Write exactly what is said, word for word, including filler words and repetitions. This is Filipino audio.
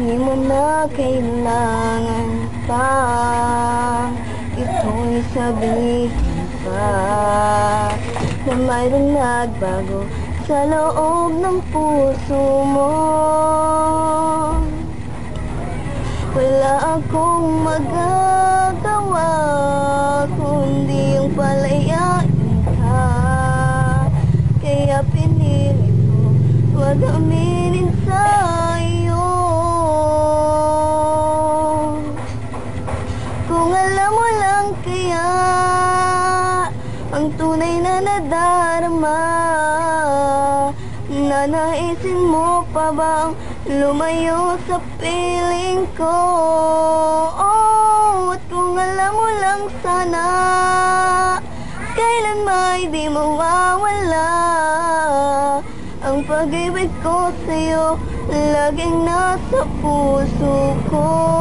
Di mo na kailangan pa ito'y sabihin pa na mayroong nagbago sa loob ng puso mo. Wala akong magagawa kundi yung palayain ka. Kaya pinili ko huwag aminin sa'yo. Kung alam mo lang kaya ang tunay na nadarama, nanaisin mo pa bang lumayo sa piling ko? Oh, at kung alam mo lang sana kailan may di mawawala ang pag-ibig ko sa'yo, laging nasa puso ko.